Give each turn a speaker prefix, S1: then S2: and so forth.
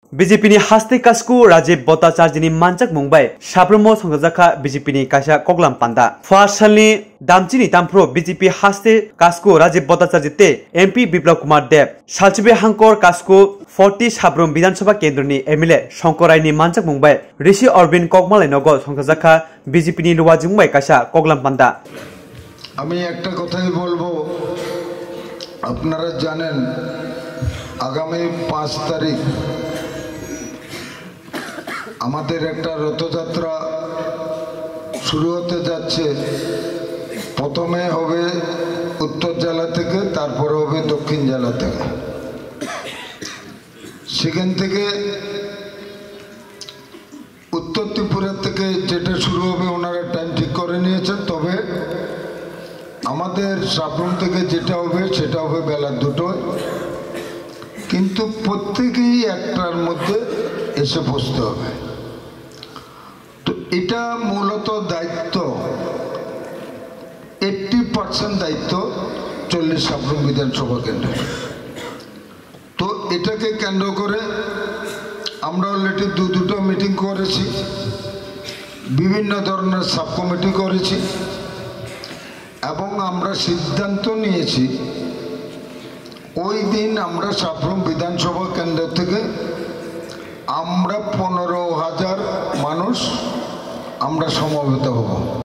S1: BJP ni haste kasku Rajiv Bhattacharjini manchak mungbai Sabrum Sangathonik BJP ni kaisa koklam panda. Fasalni damchini tampro BJP haste kasku Rajiv Bhattacharjite MP Biplab Kumar Dev Salchibe Hankor kasku 40 Sabrum Bidhan Sabha Kendroni MLA Shonkoraini manchak mungbai Rishi Orbin Kokmalai Nogo Sangathonik BJP ni luwaji mungbai kaisa koklam panda.
S2: আমি একটা কথাই বলবো আপনারা জানেন আগামী 5 তারিখ আমাদের একটা রথযাত্রা শুরু হতে যাচ্ছে প্রথমে হবে উত্তর জেলা থেকে তারপর হবে দক্ষিণ জেলা থেকে সেখান থেকে উত্তর ত্রিপুরা থেকে যেটা শুরু হবে ওনারা টাইম ঠিক করে নিয়েছেন তবে আমাদের সাবরুম থেকে যেটা হবে সেটা হবে বেলা 2টায় কিন্তু প্রত্যেকেই একটার মধ্যে এসে বসতে হবে তো এটা মূলত দায়িত্ব 80% দায়িত্ব 40 সাবরুম বিধানসভা কেন্দ্রে তো এটাকে কেন্দ্র করে আমরা অলরেডি দুটো মিটিং করেছি বিভিন্ন ধরনের সাব কমিটি করেছি এবং আমরা সিদ্ধান্ত নিয়েছি ওই দিন আমরা সাবরুম বিধানসভা কেন্দ্র থেকে আমরা 15,000 মানুষ আমরা সমবেত হব।